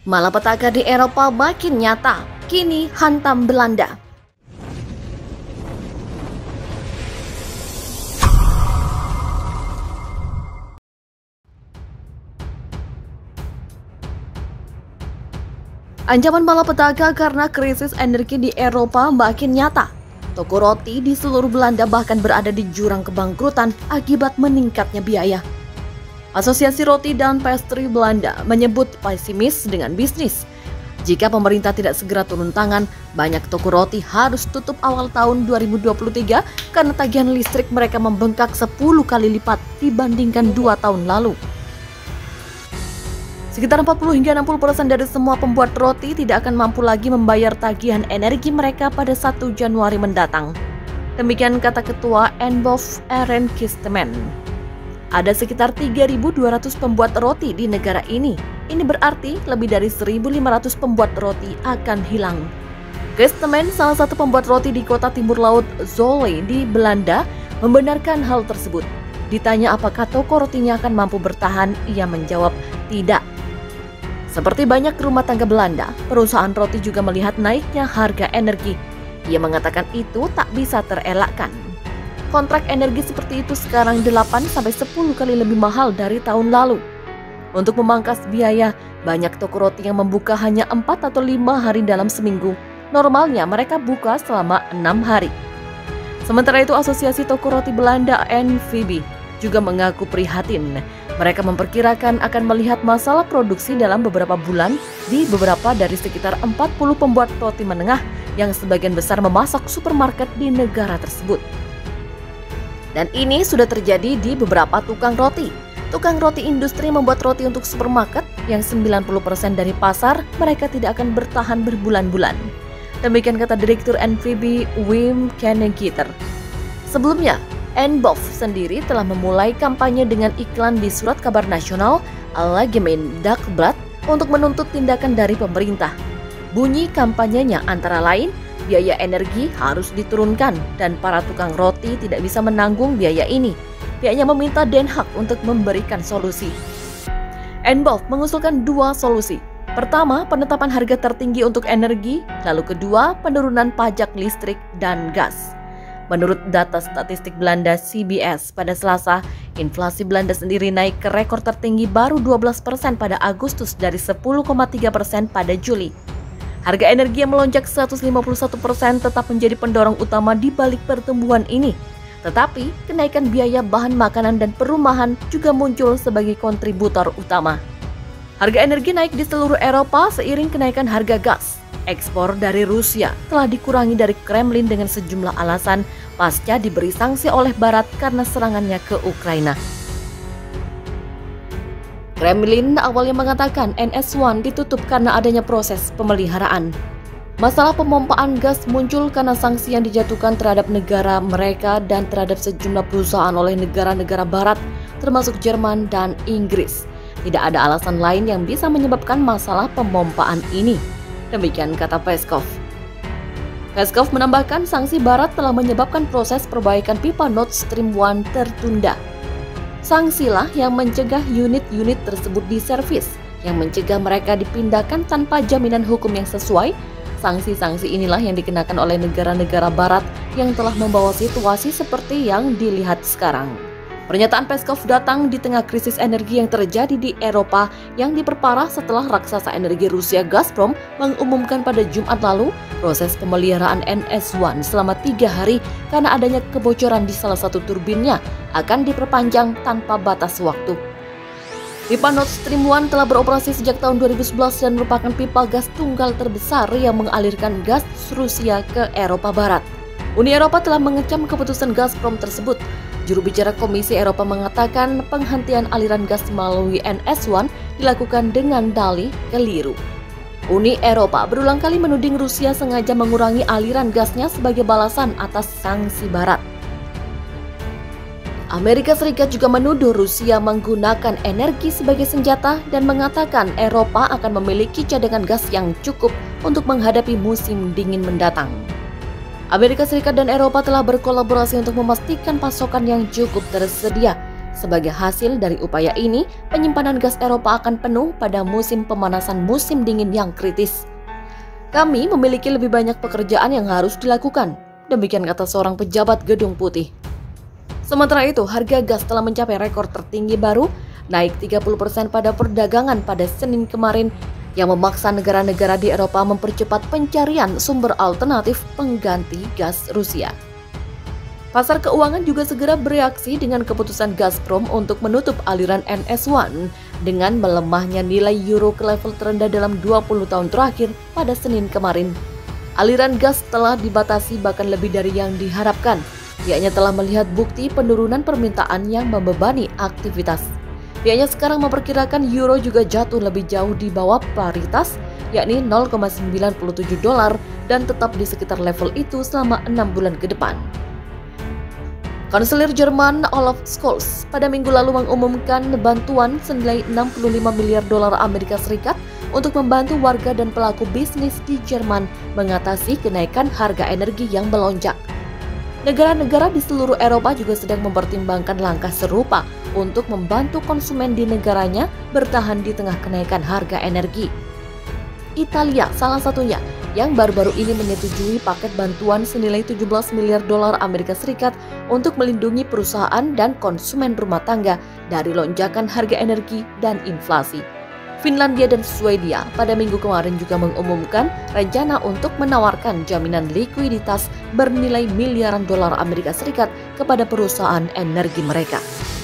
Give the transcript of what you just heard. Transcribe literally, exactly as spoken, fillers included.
Malapetaka di Eropa makin nyata, kini hantam Belanda. Ancaman malapetaka karena krisis energi di Eropa makin nyata. Toko roti di seluruh Belanda bahkan berada di jurang kebangkrutan akibat meningkatnya biaya. Asosiasi Roti dan Pastry Belanda menyebut pesimis dengan bisnis. Jika pemerintah tidak segera turun tangan, banyak toko roti harus tutup awal tahun dua ribu dua puluh tiga karena tagihan listrik mereka membengkak sepuluh kali lipat dibandingkan dua tahun lalu. Sekitar empat puluh hingga enam puluh persen dari semua pembuat roti tidak akan mampu lagi membayar tagihan energi mereka pada satu Januari mendatang. Demikian kata Ketua N B O F Eren Kisteman. Ada sekitar tiga ribu dua ratus pembuat roti di negara ini. Ini berarti lebih dari seribu lima ratus pembuat roti akan hilang. Kisteman, salah satu pembuat roti di kota timur laut Zwolle di Belanda, membenarkan hal tersebut. Ditanya apakah toko rotinya akan mampu bertahan, ia menjawab tidak. Seperti banyak rumah tangga Belanda, perusahaan roti juga melihat naiknya harga energi. Ia mengatakan itu tak bisa terelakkan. Kontrak energi seperti itu sekarang delapan sampai sepuluh kali lebih mahal dari tahun lalu. Untuk memangkas biaya, banyak toko roti yang membuka hanya empat atau lima hari dalam seminggu. Normalnya mereka buka selama enam hari. Sementara itu, Asosiasi Toko Roti Belanda N V B juga mengaku prihatin. Mereka memperkirakan akan melihat masalah produksi dalam beberapa bulan di beberapa dari sekitar empat puluh pembuat roti menengah yang sebagian besar memasok supermarket di negara tersebut. Dan ini sudah terjadi di beberapa tukang roti. Tukang roti industri membuat roti untuk supermarket yang sembilan puluh persen dari pasar mereka tidak akan bertahan berbulan-bulan. Demikian kata Direktur N V B Wim Kennegieter. Sebelumnya, N B O F sendiri telah memulai kampanye dengan iklan di surat kabar nasional Algemeen Dagblad untuk menuntut tindakan dari pemerintah. Bunyi kampanyenya antara lain, biaya energi harus diturunkan dan para tukang roti tidak bisa menanggung biaya ini. Pihaknya meminta Den Haag untuk memberikan solusi. N B O F mengusulkan dua solusi. Pertama, penetapan harga tertinggi untuk energi, lalu kedua, penurunan pajak listrik dan gas. Menurut data statistik Belanda C B S pada Selasa, inflasi Belanda sendiri naik ke rekor tertinggi baru dua belas persen pada Agustus dari sepuluh koma tiga persen pada Juli. Harga energi yang melonjak seratus lima puluh satu persen tetap menjadi pendorong utama di balik pertumbuhan ini. Tetapi, kenaikan biaya bahan makanan dan perumahan juga muncul sebagai kontributor utama. Harga energi naik di seluruh Eropa seiring kenaikan harga gas. Ekspor dari Rusia telah dikurangi dari Kremlin dengan sejumlah alasan pasca diberi sanksi oleh Barat karena serangannya ke Ukraina. Kremlin awalnya mengatakan N S satu ditutup karena adanya proses pemeliharaan. Masalah pemompaan gas muncul karena sanksi yang dijatuhkan terhadap negara mereka dan terhadap sejumlah perusahaan oleh negara-negara Barat, termasuk Jerman dan Inggris. Tidak ada alasan lain yang bisa menyebabkan masalah pemompaan ini. Demikian kata Peskov. Peskov menambahkan sanksi Barat telah menyebabkan proses perbaikan pipa Nord Stream satu tertunda. Sanksilah yang mencegah unit-unit tersebut diservis, yang mencegah mereka dipindahkan tanpa jaminan hukum yang sesuai. Sanksi-sanksi inilah yang dikenakan oleh negara-negara Barat yang telah membawa situasi seperti yang dilihat sekarang. Pernyataan Peskov datang di tengah krisis energi yang terjadi di Eropa yang diperparah setelah raksasa energi Rusia Gazprom mengumumkan pada Jumat lalu proses pemeliharaan N S satu selama tiga hari karena adanya kebocoran di salah satu turbinnya akan diperpanjang tanpa batas waktu. Pipa Nord Stream satu telah beroperasi sejak tahun dua ribu sebelas dan merupakan pipa gas tunggal terbesar yang mengalirkan gas Rusia ke Eropa Barat. Uni Eropa telah mengecam keputusan Gazprom tersebut. Juru bicara Komisi Eropa mengatakan penghentian aliran gas melalui N S satu dilakukan dengan dalih keliru. Uni Eropa berulang kali menuding Rusia sengaja mengurangi aliran gasnya sebagai balasan atas sanksi Barat. Amerika Serikat juga menuduh Rusia menggunakan energi sebagai senjata dan mengatakan Eropa akan memiliki cadangan gas yang cukup untuk menghadapi musim dingin mendatang. Amerika Serikat dan Eropa telah berkolaborasi untuk memastikan pasokan yang cukup tersedia. Sebagai hasil dari upaya ini, penyimpanan gas Eropa akan penuh pada musim pemanasan musim dingin yang kritis. Kami memiliki lebih banyak pekerjaan yang harus dilakukan, demikian kata seorang pejabat Gedung Putih. Sementara itu, harga gas telah mencapai rekor tertinggi baru, naik tiga puluh persen pada perdagangan pada Senin kemarin, yang memaksa negara-negara di Eropa mempercepat pencarian sumber alternatif pengganti gas Rusia. Pasar keuangan juga segera bereaksi dengan keputusan Gazprom untuk menutup aliran N S satu dengan melemahnya nilai euro ke level terendah dalam dua puluh tahun terakhir pada Senin kemarin. Aliran gas telah dibatasi bahkan lebih dari yang diharapkan. Pihaknya telah melihat bukti penurunan permintaan yang membebani aktivitas. Pihaknya sekarang memperkirakan euro juga jatuh lebih jauh di bawah paritas, yakni nol koma sembilan tujuh dolar dan tetap di sekitar level itu selama enam bulan ke depan. Kanselir Jerman Olaf Scholz pada minggu lalu mengumumkan bantuan senilai enam puluh lima miliar dolar Amerika Serikat untuk membantu warga dan pelaku bisnis di Jerman mengatasi kenaikan harga energi yang melonjak. Negara-negara di seluruh Eropa juga sedang mempertimbangkan langkah serupa untuk membantu konsumen di negaranya bertahan di tengah kenaikan harga energi. Italia salah satunya yang baru-baru ini menyetujui paket bantuan senilai tujuh belas miliar dolar Amerika Serikat untuk melindungi perusahaan dan konsumen rumah tangga dari lonjakan harga energi dan inflasi. Finlandia dan Swedia pada minggu kemarin juga mengumumkan rencana untuk menawarkan jaminan likuiditas bernilai miliaran dolar Amerika Serikat kepada perusahaan energi mereka.